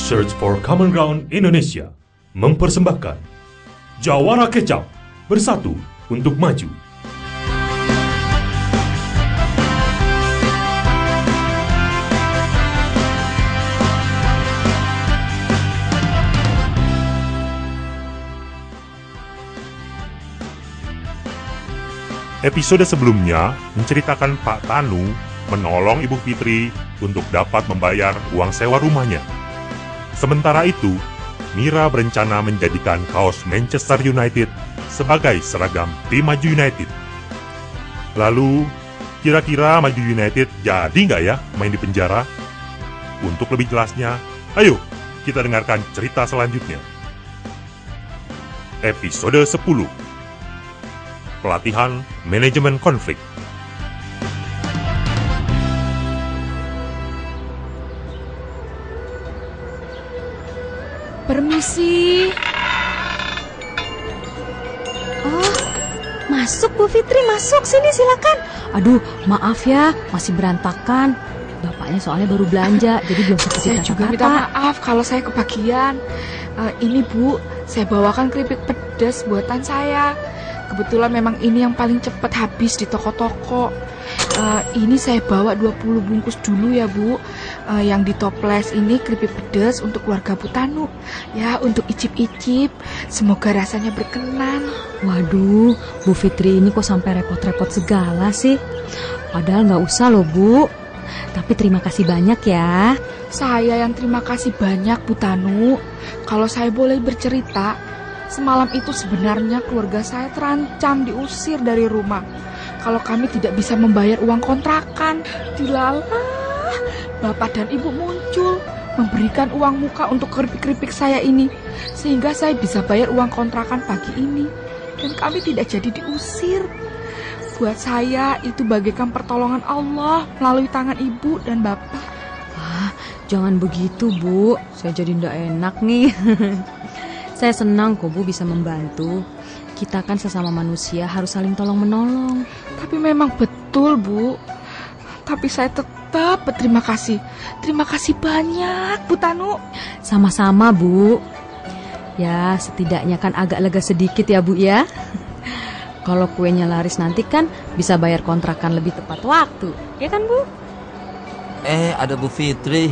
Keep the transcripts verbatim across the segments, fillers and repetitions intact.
Search for Common Ground Indonesia mempersembahkan Jawara Kecap bersatu untuk maju. Episode sebelumnya menceritakan Pak Tanu menolong Ibu Fitri untuk dapat membayar uang sewa rumahnya. Sementara itu, Mira berencana menjadikan kaos Manchester United sebagai seragam tim Maju United. Lalu, kira-kira Maju United jadi nggak ya main di penjara? Untuk lebih jelasnya, ayo kita dengarkan cerita selanjutnya. Episode sepuluh. Pelatihan Manajemen Konflik. Permisi. Oh, masuk Bu Fitri, masuk sini silakan. Aduh, maaf ya, masih berantakan. Bapaknya soalnya baru belanja, jadi belum sempat Saya juga minta maaf kalau saya kebagian. Uh, ini Bu, saya bawakan keripik pedas buatan saya. Kebetulan memang ini yang paling cepat habis di toko-toko. Uh, ini saya bawa dua puluh bungkus dulu ya Bu. Uh, yang di toples ini keripik pedas untuk keluarga Bu Tanu. Ya, untuk icip-icip. Semoga rasanya berkenan. Waduh, Bu Fitri ini kok sampai repot-repot segala sih? Padahal nggak usah loh Bu. Tapi terima kasih banyak ya. Saya yang terima kasih banyak Bu Tanu. Kalau saya boleh bercerita, semalam itu sebenarnya keluarga saya terancam diusir dari rumah kalau kami tidak bisa membayar uang kontrakan. Dilalah, Bapak dan Ibu muncul memberikan uang muka untuk keripik-keripik saya ini, sehingga saya bisa bayar uang kontrakan pagi ini, dan kami tidak jadi diusir. Buat saya itu bagaikan pertolongan Allah melalui tangan Ibu dan Bapak. Wah, jangan begitu Bu, saya jadi ndak enak nih. Saya senang kok Bu bisa membantu. Kita kan sesama manusia harus saling tolong-menolong. Tapi memang betul Bu. Tapi saya tetap berterima kasih. Terima kasih banyak Bu Tanu. Sama-sama Bu. Ya setidaknya kan agak lega sedikit ya Bu ya. Kalau kuenya laris nanti kan bisa bayar kontrakan lebih tepat waktu. Ya kan Bu? Eh ada Bu Fitri.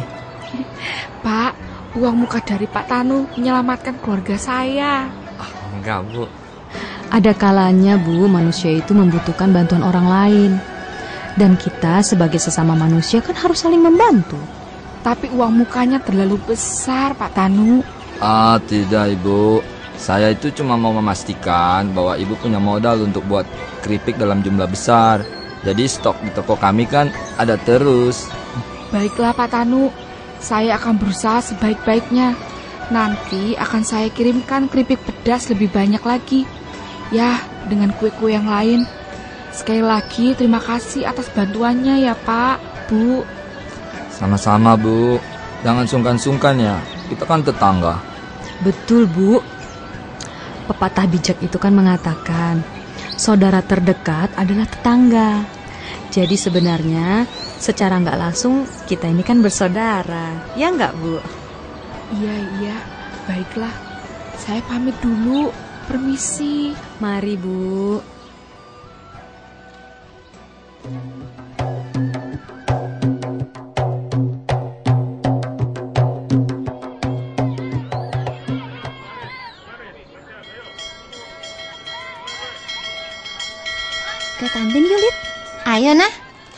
Pak, uang muka dari Pak Tanu menyelamatkan keluarga saya. Ah, enggak Bu. Ada kalanya Bu, manusia itu membutuhkan bantuan orang lain. Dan kita sebagai sesama manusia kan harus saling membantu. Tapi uang mukanya terlalu besar Pak Tanu. Ah tidak Ibu. Saya itu cuma mau memastikan bahwa Ibu punya modal untuk buat keripik dalam jumlah besar. Jadi stok di toko kami kan ada terus. Baiklah Pak Tanu, saya akan berusaha sebaik-baiknya. Nanti akan saya kirimkan keripik pedas lebih banyak lagi. Ya, dengan kue-kue yang lain. Sekali lagi terima kasih atas bantuannya ya Pak, Bu. Sama-sama Bu. Jangan sungkan-sungkan ya. Kita kan tetangga. Betul Bu. Pepatah bijak itu kan mengatakan saudara terdekat adalah tetangga. Jadi sebenarnya secara nggak langsung kita ini kan bersaudara. Ya nggak Bu? Iya, iya. Baiklah. Saya pamit dulu. Permisi. Mari Bu. Ke kantin yuk, Lid. Ayo nah.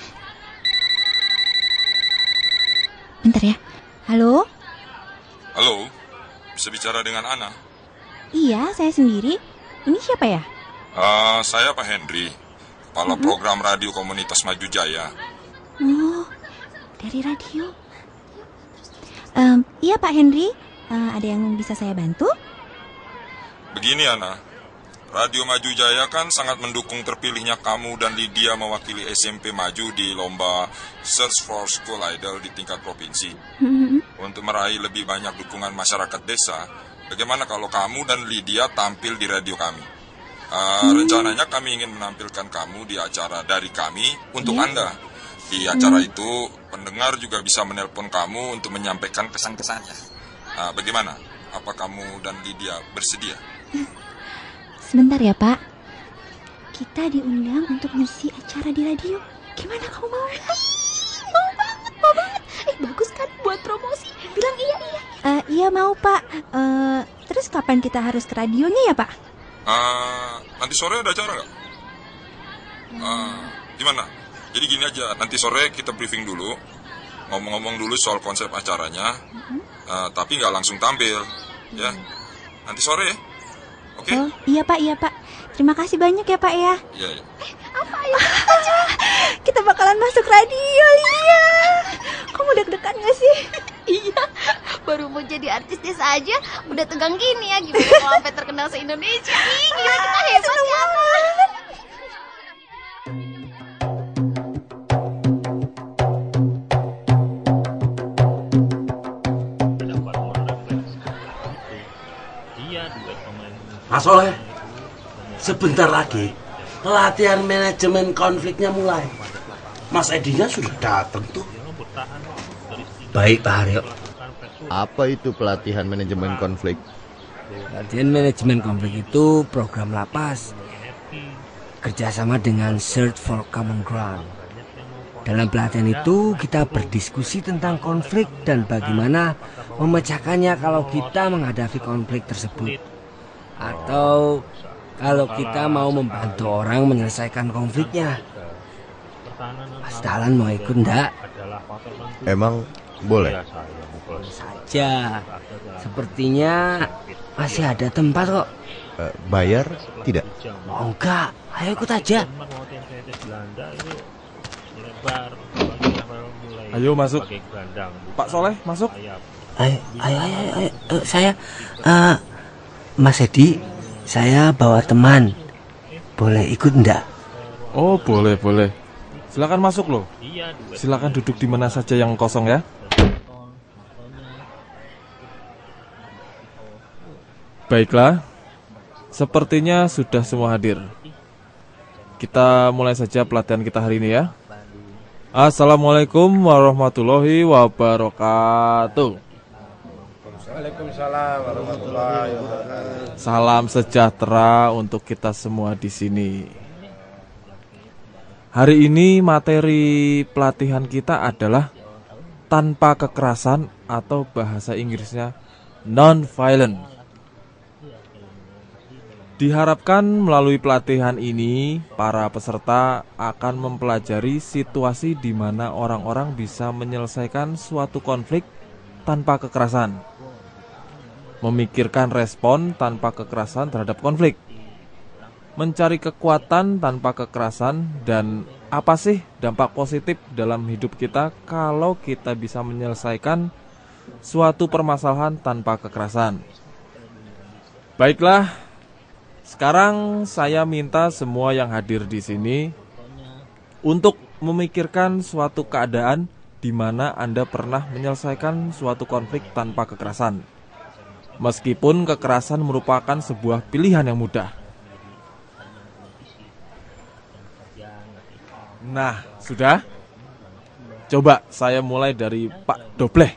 Bentar ya. Halo? Halo, bisa bicara dengan Ana? Iya, saya sendiri. Ini siapa ya? Uh, saya Pak Henry, Kepala Mm-hmm. Program Radio Komunitas Maju Jaya. Oh, dari radio. Um, iya Pak Henry, uh, ada yang bisa saya bantu? Begini Ana, Radio Maju Jaya kan sangat mendukung terpilihnya kamu dan Lydia mewakili S M P Maju di lomba Search for School Idol di tingkat provinsi. Mm-hmm. Untuk meraih lebih banyak dukungan masyarakat desa, bagaimana kalau kamu dan Lydia tampil di radio kami? Uh, hmm. Rencananya kami ingin menampilkan kamu di acara dari kami untuk yeah. Anda. Di acara hmm. itu, pendengar juga bisa menelpon kamu untuk menyampaikan kesan-kesannya. Nah, bagaimana? Apa kamu dan Lydia bersedia? Sebentar ya, Pak. Kita diundang untuk ngisi acara di radio. Gimana kamu mau? Mau banget, mau banget. Eh, bagus kan buat promosi. Bilang iya, iya. Uh, iya mau, Pak. Uh, terus kapan kita harus ke radionya ya, Pak? Uh, nanti sore ada acara nggak? Uh, gimana? Jadi gini aja, nanti sore kita briefing dulu. Ngomong-ngomong dulu soal konsep acaranya, uh, tapi nggak langsung tampil, ya. Nanti sore ya, oke? Okay? Oh, iya Pak, iya Pak. Terima kasih banyak ya Pak ya. Iya, iya. Eh, apa ya? Kita bakalan masuk radio, Lydia. Kamu deg-degan gak sih? Iya, baru mau jadi artis desa aja, udah tegang gini ya. Gimana kalau sampai terkenal se-Indonesia? Ih, gila kita hebat ya. Mas Soleh, sebentar lagi latihan manajemen konfliknya mulai. Mas Edinya sudah datang tuh. Baik Pak Haryo. Apa itu pelatihan manajemen konflik? Pelatihan manajemen konflik itu program lapas kerjasama dengan Search for Common Ground. Dalam pelatihan itu kita berdiskusi tentang konflik dan bagaimana memecahkannya kalau kita menghadapi konflik tersebut. Atau kalau kita mau membantu orang menyelesaikan konfliknya. Mas Dahlan mau ikut enggak? Emang boleh? Boleh saja. Sepertinya masih ada tempat kok. Uh, bayar tidak? Oh enggak, ayo ikut aja. Ayo masuk. Pak Soleh masuk. Ayo, ayo, ayo, ayo, ayo. Saya uh, Mas Edi, saya bawa teman. Boleh ikut enggak? Oh, boleh, boleh. Silakan masuk loh. Silakan duduk di mana saja yang kosong ya. Baiklah. Sepertinya sudah semua hadir. Kita mulai saja pelatihan kita hari ini ya. Assalamualaikum warahmatullahi wabarakatuh. Waalaikumsalam warahmatullahi wabarakatuh. Salam sejahtera untuk kita semua di sini. Hari ini materi pelatihan kita adalah tanpa kekerasan atau bahasa Inggrisnya non-violent. Diharapkan melalui pelatihan ini, para peserta akan mempelajari situasi di mana orang-orang bisa menyelesaikan suatu konflik tanpa kekerasan, memikirkan respon tanpa kekerasan terhadap konflik, mencari kekuatan tanpa kekerasan, dan apa sih dampak positif dalam hidup kita kalau kita bisa menyelesaikan suatu permasalahan tanpa kekerasan. Baiklah, sekarang saya minta semua yang hadir di sini untuk memikirkan suatu keadaan di mana Anda pernah menyelesaikan suatu konflik tanpa kekerasan. Meskipun kekerasan merupakan sebuah pilihan yang mudah. Nah, sudah? Coba saya mulai dari Pak Dobleh.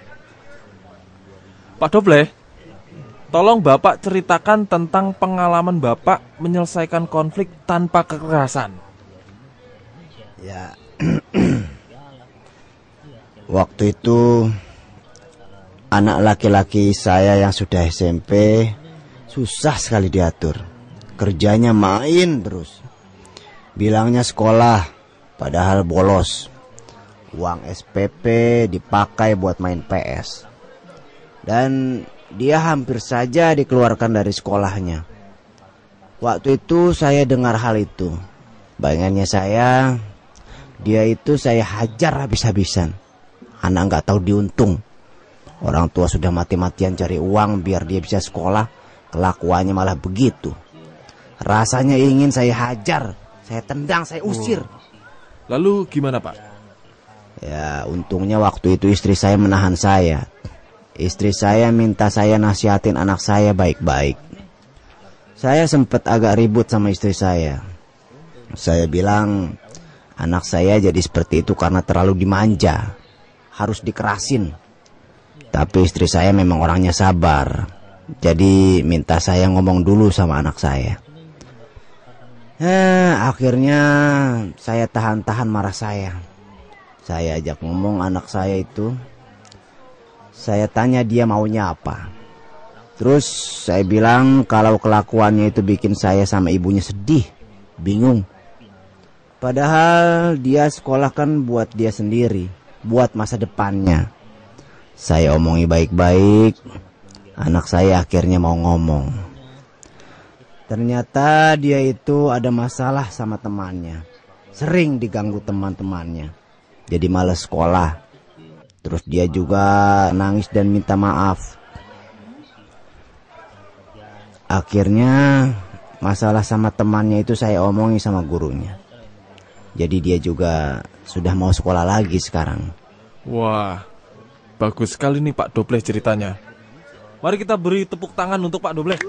Pak Dobleh, tolong Bapak ceritakan tentang pengalaman Bapak menyelesaikan konflik tanpa kekerasan. Ya, waktu itu anak laki-laki saya yang sudah S M P susah sekali diatur. Kerjanya main terus. Bilangnya sekolah, padahal bolos. Uang S P P dipakai buat main P S. Dan dia hampir saja dikeluarkan dari sekolahnya. Waktu itu saya dengar hal itu. Bayangannya saya, dia itu saya hajar habis-habisan. Anak nggak tahu diuntung. Orang tua sudah mati-matian cari uang biar dia bisa sekolah, kelakuannya malah begitu. Rasanya ingin saya hajar, saya tendang, saya usir. Lalu gimana Pak? Ya untungnya waktu itu istri saya menahan saya. Istri saya minta saya nasihatin anak saya baik-baik. Saya sempat agak ribut sama istri saya. Saya bilang, anak saya jadi seperti itu karena terlalu dimanja. Harus dikerasin. Tapi istri saya memang orangnya sabar. Jadi minta saya ngomong dulu sama anak saya. Eh, akhirnya saya tahan-tahan marah saya. Saya ajak ngomong anak saya itu. Saya tanya dia maunya apa. Terus saya bilang kalau kelakuannya itu bikin saya sama ibunya sedih, bingung. Padahal dia sekolah kan buat dia sendiri, buat masa depannya. Saya omongi baik-baik. Anak saya akhirnya mau ngomong. Ternyata dia itu ada masalah sama temannya. Sering diganggu teman-temannya. Jadi malas sekolah. Terus dia juga nangis dan minta maaf. Akhirnya masalah sama temannya itu saya omongi sama gurunya. Jadi dia juga sudah mau sekolah lagi sekarang. Wah, bagus sekali nih Pak Dobleh ceritanya. Mari kita beri tepuk tangan untuk Pak Dobleh.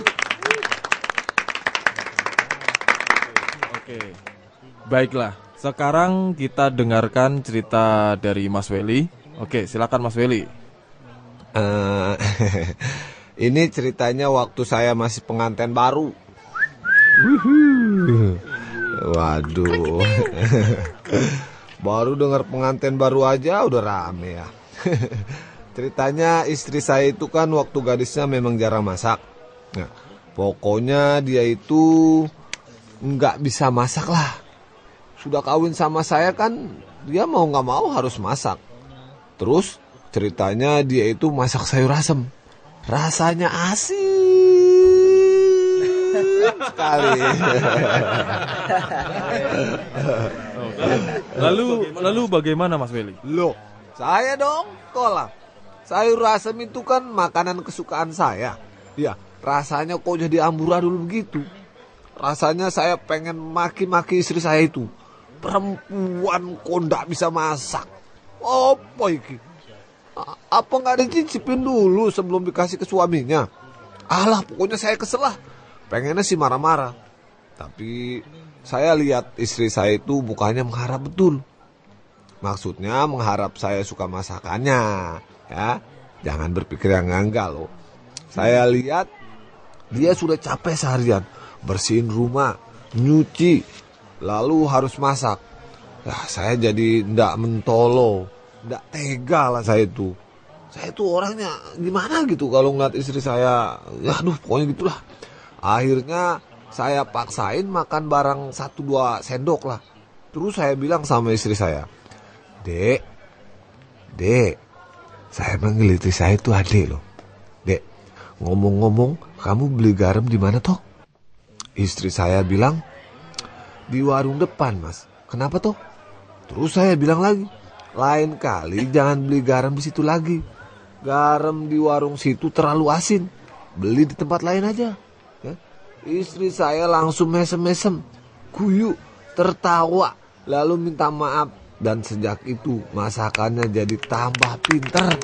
Oke, baiklah. Sekarang kita dengarkan cerita dari Mas Weli. Oke, silakan Mas Weli. Uh, ini ceritanya waktu saya masih pengantin baru. Waduh. Baru dengar pengantin baru aja udah rame ya. Ceritanya istri saya itu kan waktu gadisnya memang jarang masak. Nah, pokoknya dia itu nggak bisa masak lah. Sudah kawin sama saya kan dia mau nggak mau harus masak. Terus ceritanya dia itu masak sayur asem. Rasanya asin sekali. Lalu lalu bagaimana Mas Weli? Loh, saya dong tolak. Sayur asem itu kan makanan kesukaan saya. Ya, rasanya kok jadi amburadul begitu. Rasanya saya pengen maki-maki istri saya itu. Perempuan kok ndak bisa masak. Apa iki? Apa nggak dicicipin dulu sebelum dikasih ke suaminya? Alah, pokoknya saya kesel lah. Pengennya sih marah-marah. Tapi saya lihat istri saya itu mukanya mengharap betul. Maksudnya mengharap saya suka masakannya. Ya, jangan berpikir yang enggak loh. Saya lihat dia sudah capek seharian bersihin rumah, nyuci, lalu harus masak. Ya, saya jadi ndak mentolo, ndak tega lah saya itu. Saya itu orangnya gimana gitu kalau ngeliat istri saya. Ya aduh, pokoknya gitulah. Akhirnya saya paksain makan barang satu dua sendok lah. Terus saya bilang sama istri saya, Dek, Dek, saya manggil istri saya itu Adek loh. Dek, ngomong-ngomong, kamu beli garam di mana toh? Istri saya bilang, di warung depan mas. Kenapa toh? Terus saya bilang lagi, lain kali jangan beli garam di situ lagi. Garam di warung situ terlalu asin. Beli di tempat lain aja. Ya. Istri saya langsung mesem-mesem, guyu, tertawa, lalu minta maaf. Dan sejak itu masakannya jadi tambah pintar.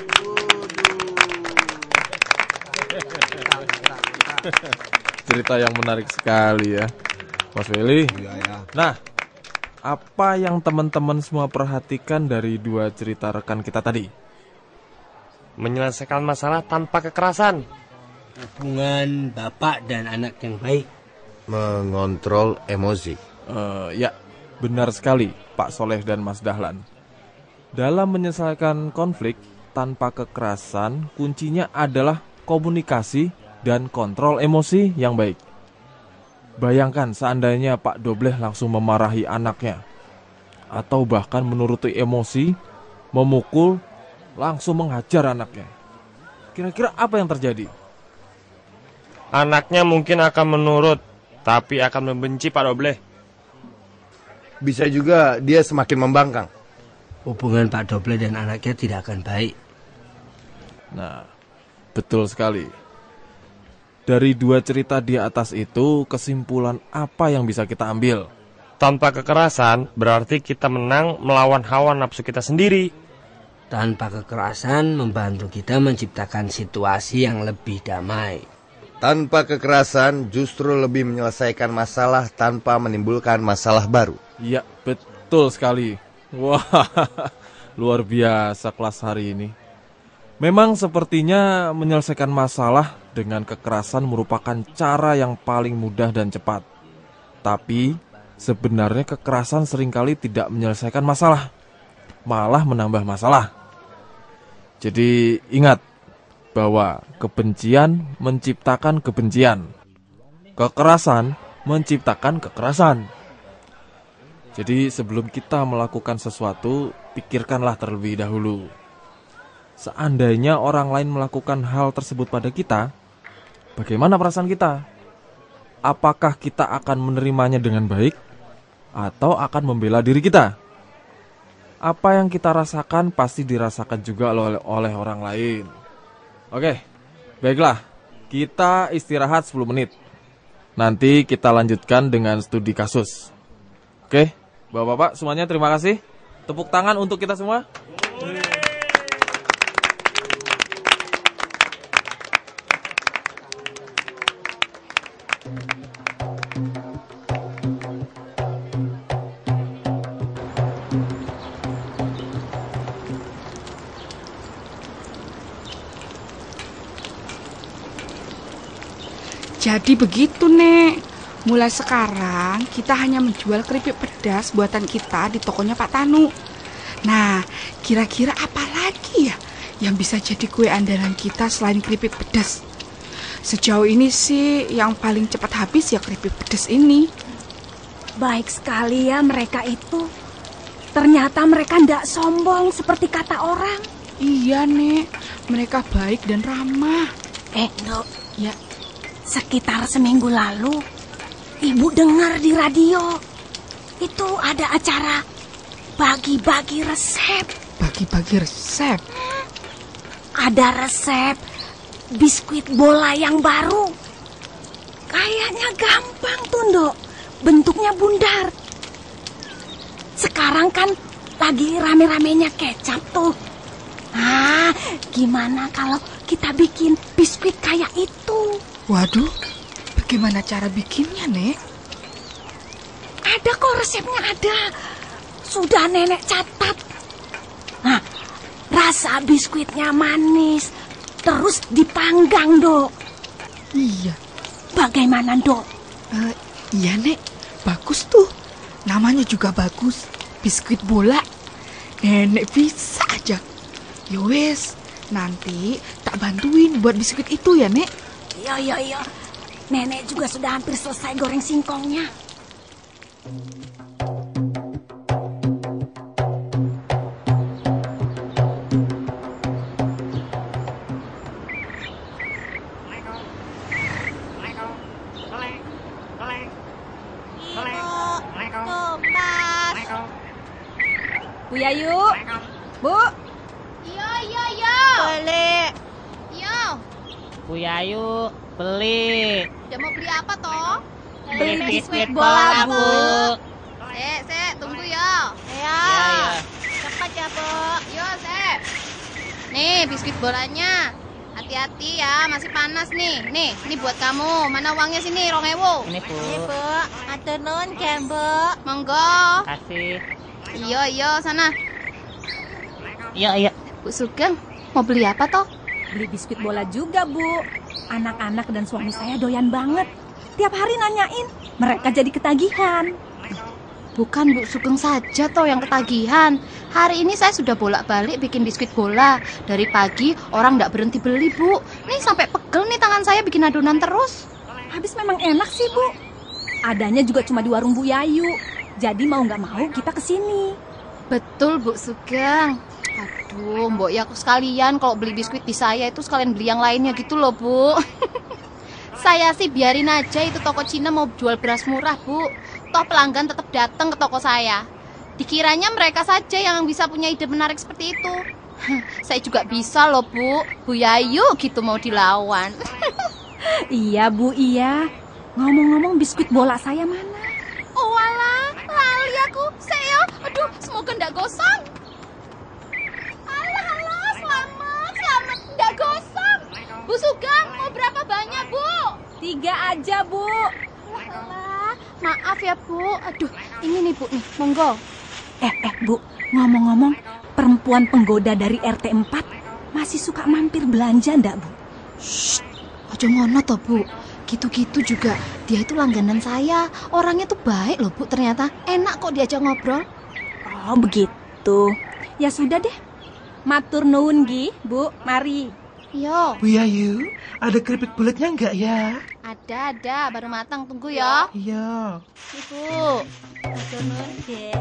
Cerita yang menarik sekali ya Mas Weli. Iya, ya. Nah, apa yang teman-teman semua perhatikan dari dua cerita rekan kita tadi? Menyelesaikan masalah tanpa kekerasan. Hubungan bapak dan anak yang baik. Mengontrol emosi. Uh, ya, benar sekali Pak Soleh dan Mas Dahlan. Dalam menyelesaikan konflik tanpa kekerasan, kuncinya adalah komunikasi dan kontrol emosi yang baik. Bayangkan seandainya Pak Dobleh langsung memarahi anaknya, atau bahkan menuruti emosi, memukul, langsung menghajar anaknya. Kira-kira apa yang terjadi? Anaknya mungkin akan menurut, tapi akan membenci Pak Dobleh. Bisa juga dia semakin membangkang. Hubungan Pak Dobleh dan anaknya tidak akan baik. Nah, betul sekali. Dari dua cerita di atas itu, kesimpulan apa yang bisa kita ambil? Tanpa kekerasan berarti kita menang melawan hawa nafsu kita sendiri. Tanpa kekerasan membantu kita menciptakan situasi yang lebih damai. Tanpa kekerasan justru lebih menyelesaikan masalah tanpa menimbulkan masalah baru. Iya, betul sekali. Wah, luar biasa kelas hari ini. Memang sepertinya menyelesaikan masalah dengan kekerasan merupakan cara yang paling mudah dan cepat. Tapi sebenarnya kekerasan seringkali tidak menyelesaikan masalah, malah menambah masalah. Jadi ingat bahwa kebencian menciptakan kebencian, kekerasan menciptakan kekerasan. Jadi sebelum kita melakukan sesuatu, pikirkanlah terlebih dahulu. Seandainya orang lain melakukan hal tersebut pada kita, bagaimana perasaan kita? Apakah kita akan menerimanya dengan baik atau akan membela diri kita? Apa yang kita rasakan pasti dirasakan juga oleh, oleh orang lain. Oke, baiklah. Kita istirahat sepuluh menit. Nanti kita lanjutkan dengan studi kasus. Oke, Bapak-bapak semuanya terima kasih. Tepuk tangan untuk kita semua. Jadi begitu, Nek. Mulai sekarang kita hanya menjual keripik pedas buatan kita di tokonya Pak Tanu. Nah, kira-kira apa lagi ya yang bisa jadi kue andalan kita selain keripik pedas? Sejauh ini sih yang paling cepat habis ya keripik pedas ini. Baik sekali ya mereka itu. Ternyata mereka tidak sombong seperti kata orang. Iya, Nek. Mereka baik dan ramah. Eh, Dok. Ya. Sekitar seminggu lalu, Ibu dengar di radio, itu ada acara bagi-bagi resep. Bagi-bagi resep? Ada resep biskuit bola yang baru. Kayaknya gampang tuh, Dok. Bentuknya bundar. Sekarang kan lagi rame-ramenya kecap tuh. Ah, gimana kalau kita bikin biskuit kayak itu? Waduh, bagaimana cara bikinnya, Nek? Ada kok resepnya ada. Sudah Nenek catat. Nah, rasa biskuitnya manis. Terus dipanggang, Dok. Iya. Bagaimana, Dok? Uh, iya, Nek. Bagus tuh. Namanya juga bagus. Biskuit bola. Nenek bisa aja. Yowes, nanti tak bantuin buat biskuit itu ya, Nek. Iya, iya, iya. Nenek juga sudah hampir selesai goreng singkongnya. Bu Yayu, Bu. Iya, iya, iya. Beli. Iya. Bu Yayu, beli. Udah mau beli apa toh? Beli biskuit bola, Bu. Sek, sek, tunggu ya. Ya. Ya. Cepat ya, Bu. Yo, sek. Nih, biskuit bolanya. Hati-hati ya, masih panas nih. Nih, ini buat kamu. Mana uangnya sini, rong ewu. Ini, Bu. Ini, Bu. Atur nuhun, Ken, Bu. Monggo. Kasih. Iya, iya, sana. Iya, iya. Bu Sugeng, mau beli apa toh? Beli biskuit bola juga, Bu. Anak-anak dan suami saya doyan banget. Tiap hari nanyain, mereka jadi ketagihan. Bukan Bu Sugeng saja toh yang ketagihan. Hari ini saya sudah bolak-balik bikin biskuit bola. Dari pagi orang nggak berhenti beli, Bu. Nih sampai pegel nih tangan saya bikin adonan terus. Habis memang enak sih, Bu. Adanya juga cuma di warung Bu Yayu. Jadi mau nggak mau kita kesini. Betul, Bu Sugeng. Aduh, Mbok ya aku sekalian kalau beli biskuit di saya itu sekalian beli yang lainnya gitu loh, Bu. Saya sih biarin aja itu toko Cina mau jual beras murah, Bu. Toh pelanggan tetap datang ke toko saya. Dikiranya mereka saja yang bisa punya ide menarik seperti itu. Saya juga bisa loh, Bu. Bu Yayu gitu mau dilawan. Iya, Bu, iya. Ngomong-ngomong biskuit bola saya mana? Oh alah, lali aku. Saya, aduh, semoga ndak gosong. Alah, alah, selamat, selamat, ndak gosong. Bu Sugeng, mau berapa banyak, Bu? Tiga aja, Bu. Alah, maaf ya, Bu. Aduh, ini nih, Bu, nih, monggo. Eh, eh, Bu, ngomong-ngomong, perempuan penggoda dari R T empat masih suka mampir belanja ndak, Bu? Shh, ojo ngono toh, Bu. Gitu-gitu juga dia itu langganan saya. Orangnya tuh baik loh, Bu, ternyata. Enak kok diajak ngobrol. Oh, begitu. Ya sudah deh. Matur nuwun Gi, Bu. Mari. Yo. Bu Yayu, ada keripik bulatnya enggak ya? Ada, ada. Baru matang. Tunggu ya. Iya. Ibu. Matur nuwun deh.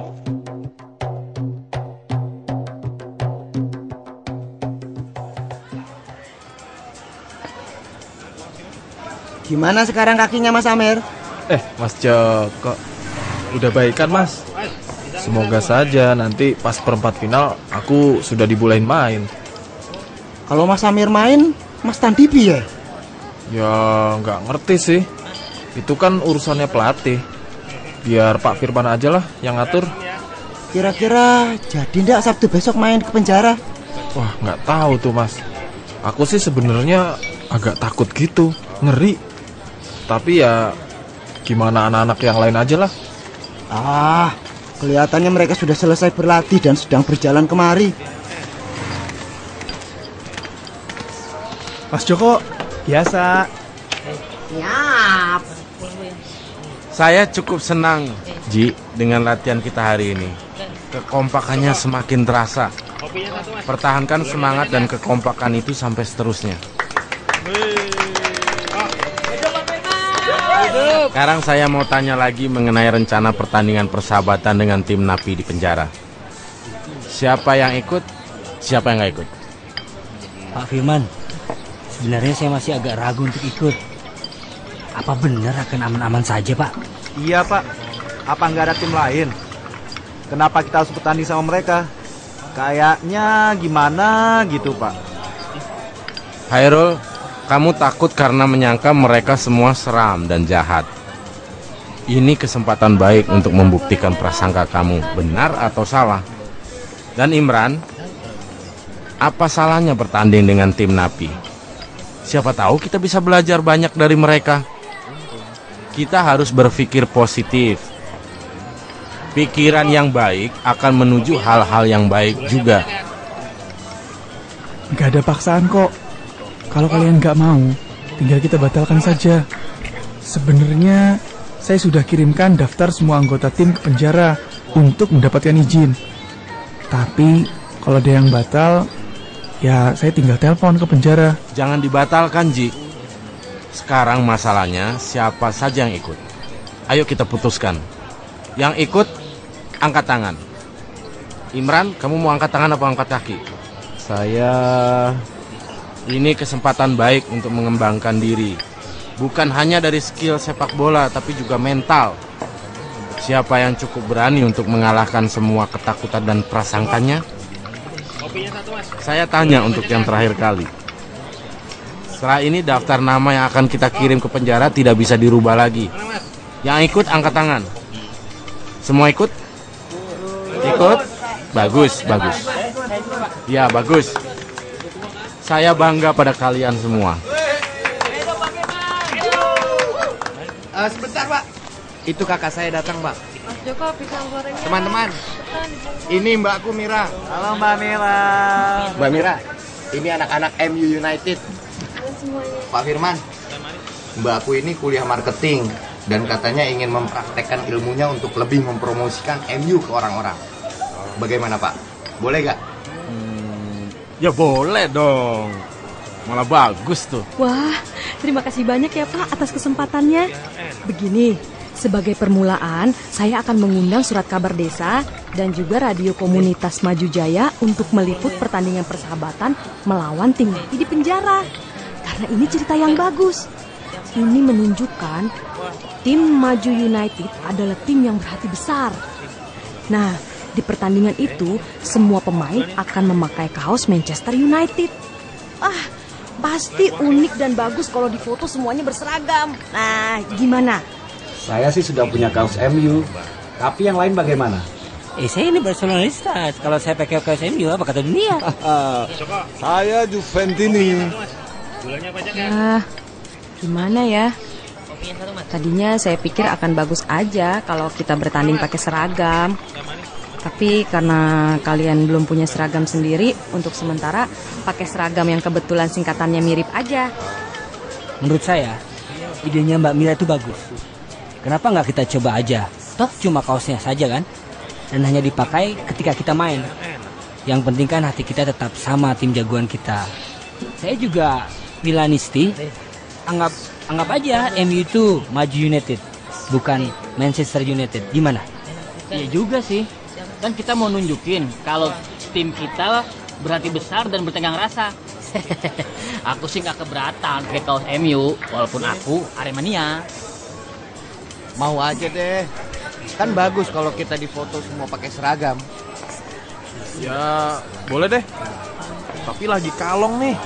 Gimana sekarang kakinya Mas Amir? Eh, Mas Joko, udah baikan Mas. Semoga saja nanti pas perempat final aku sudah dibolehin main. Kalau Mas Amir main, Mas Tandibi ya? Ya, nggak ngerti sih. Itu kan urusannya pelatih. Biar Pak Firman aja lah yang ngatur. Kira-kira jadi ndak Sabtu besok main ke penjara? Wah, nggak tahu tuh Mas. Aku sih sebenarnya agak takut gitu, ngeri. Tapi ya gimana anak-anak yang lain aja lah. Ah, kelihatannya mereka sudah selesai berlatih dan sedang berjalan kemari. Mas Joko, biasa. Siap. Saya cukup senang, Ji, dengan latihan kita hari ini. Kekompakannya semakin terasa. Pertahankan semangat dan kekompakan itu sampai seterusnya. Sekarang saya mau tanya lagi mengenai rencana pertandingan persahabatan dengan tim Napi di penjara. Siapa yang ikut, siapa yang nggak ikut? Pak Firman, sebenarnya saya masih agak ragu untuk ikut. Apa benar akan aman-aman saja, Pak? Iya, Pak. Apa nggak ada tim lain? Kenapa kita harus bertanding sama mereka? Kayaknya gimana gitu, Pak. Hairul, kamu takut karena menyangka mereka semua seram dan jahat. Ini kesempatan baik untuk membuktikan prasangka kamu benar atau salah. Dan Imran, apa salahnya bertanding dengan tim Napi? Siapa tahu kita bisa belajar banyak dari mereka. Kita harus berpikir positif. Pikiran yang baik akan menuju hal-hal yang baik juga. Gak ada paksaan kok. Kalau kalian gak mau, tinggal kita batalkan saja. Sebenarnya saya sudah kirimkan daftar semua anggota tim ke penjara untuk mendapatkan izin. Tapi kalau ada yang batal, ya saya tinggal telepon ke penjara. Jangan dibatalkan, Ji. Sekarang masalahnya siapa saja yang ikut. Ayo kita putuskan. Yang ikut, angkat tangan. Imran, kamu mau angkat tangan apa angkat kaki? Saya... Ini kesempatan baik untuk mengembangkan diri. Bukan hanya dari skill sepak bola, tapi juga mental. Siapa yang cukup berani untuk mengalahkan semua ketakutan dan prasangkanya? Saya tanya untuk yang terakhir kali. Setelah ini daftar nama yang akan kita kirim ke penjara tidak bisa dirubah lagi. Yang ikut angkat tangan. Semua ikut? Ikut? Bagus, bagus. Ya, bagus. Saya bangga pada kalian semua. Uh, sebentar, Pak. Itu kakak saya datang, Pak. Mas Joko, pisang gorengnya. Teman-teman, ini mbakku Mira. Halo Mbak Mira. Mbak Mira, ini anak-anak M U United. Pak Firman, mbakku ini kuliah marketing dan katanya ingin mempraktekkan ilmunya untuk lebih mempromosikan M U ke orang-orang. Bagaimana, Pak? Boleh gak? Ya boleh dong. Malah bagus tuh. Wah, terima kasih banyak ya Pak atas kesempatannya. Begini, sebagai permulaan, saya akan mengundang surat kabar desa dan juga radio komunitas Maju Jaya untuk meliput pertandingan persahabatan melawan tim Napi di penjara. Karena ini cerita yang bagus. Ini menunjukkan tim Maju United adalah tim yang berhati besar. Nah, di pertandingan itu, semua pemain akan memakai kaos Manchester United. Ah, pasti unik dan bagus kalau di foto semuanya berseragam. Nah, gimana? Saya sih sudah punya kaos M U. Tapi yang lain bagaimana? Eh, saya ini Barcelonistas. Kalau saya pakai kaos M U, apa kata dunia? Saya Juventini. Ah, gimana ya? Tadinya saya pikir akan bagus aja kalau kita bertanding pakai seragam. Tapi karena kalian belum punya seragam sendiri, untuk sementara pakai seragam yang kebetulan singkatannya mirip aja. Menurut saya, idenya Mbak Mira itu bagus. Kenapa nggak kita coba aja? Toh cuma kaosnya saja kan? Dan hanya dipakai ketika kita main. Yang penting kan hati kita tetap sama tim jagoan kita. Saya juga Milanisti. Anggap anggap aja M U itu Maju United, bukan Manchester United. Gimana? Iya juga sih. Kan kita mau nunjukin kalau tim kita berarti besar dan bertegang rasa. Aku sih gak keberatan pakai kaos M U, walaupun aku Aremania. Mau aja deh. Kan bagus kalau kita difoto semua pakai seragam. Ya, boleh deh. Tapi lagi kalong nih.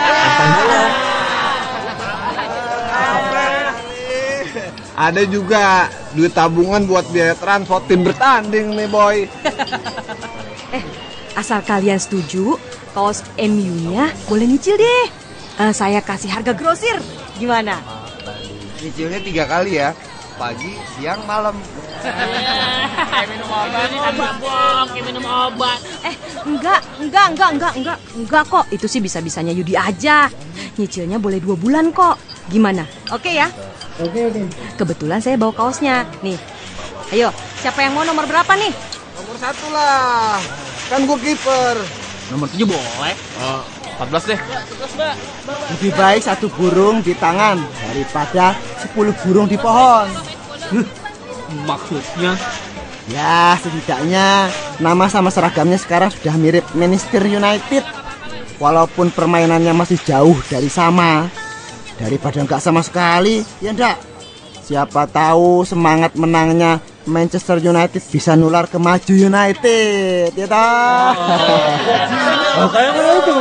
Ada juga duit tabungan buat biaya transport tim bertanding nih, boy. Eh, asal kalian setuju, kaos M U-nya boleh nyicil deh. Uh, saya kasih harga grosir. Gimana? Nyicilnya tiga kali ya. Pagi, siang, malam. Kayak minum obat, obat, kayak minum obat. Eh, enggak, enggak, enggak, enggak, enggak, enggak kok. Itu sih bisa-bisanya Yudi aja. Nyicilnya boleh dua bulan kok. Gimana? Oke ya? Oke, oke. Kebetulan saya bawa kaosnya. Nih, ayo, siapa yang mau nomor berapa nih? Nomor satu lah. Kan gue kiper. Nomor tujuh boleh. Uh, empat belas deh. Lebih baik satu burung di tangan daripada sepuluh burung di pohon. Maksudnya? Ya, setidaknya nama sama seragamnya sekarang sudah mirip Manchester United. Walaupun permainannya masih jauh dari sama. Daripada nggak sama sekali, ya enggak. Siapa tahu semangat menangnya Manchester United bisa nular ke Maju United, ya toh? Oh, kayak mana itu?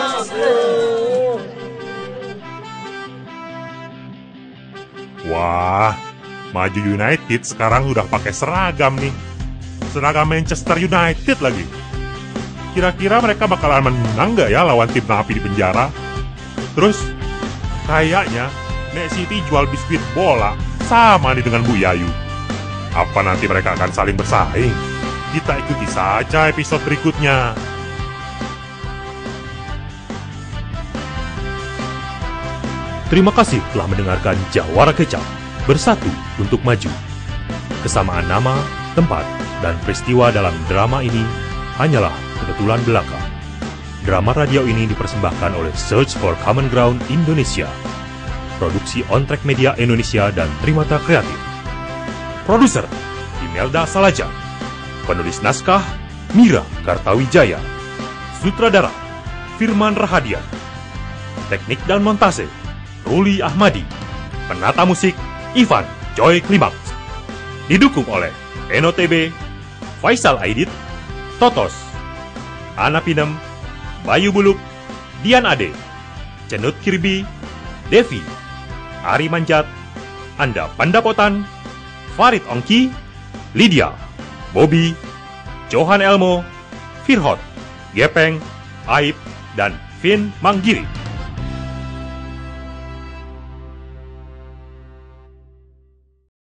Wah, Maju United sekarang udah pakai seragam nih. Seragam Manchester United lagi. Kira-kira mereka bakalan menang nggak ya lawan tim napi di penjara? Terus, kayaknya Nek Siti jual biskuit bola sama nih dengan Bu Yayu. Apa nanti mereka akan saling bersaing? Kita ikuti saja episode berikutnya. Terima kasih telah mendengarkan Jawara Kecap, bersatu untuk maju. Kesamaan nama, tempat, dan peristiwa dalam drama ini hanyalah kebetulan belaka. Drama radio ini dipersembahkan oleh Search for Common Ground Indonesia. Produksi On Track Media Indonesia dan Trimata Kreatif. Produser, Imelda Salaja. Penulis naskah, Mira Kartawijaya. Sutradara, Firman Rahadian. Teknik dan montase, Ruli Ahmadi. Penata musik, Ivan Joy Klimaks. Didukung oleh Eno T B, Faisal Aidit, Totos, Ana Pinem, Bayu Buluk, Dian Ade, Cenut Kirby, Devi, Ari Manjat, Anda Pandapotan, Farid Ongki, Lydia, Bobby, Johan Elmo, Firhot, Gepeng, Aib, dan Vin Manggiri.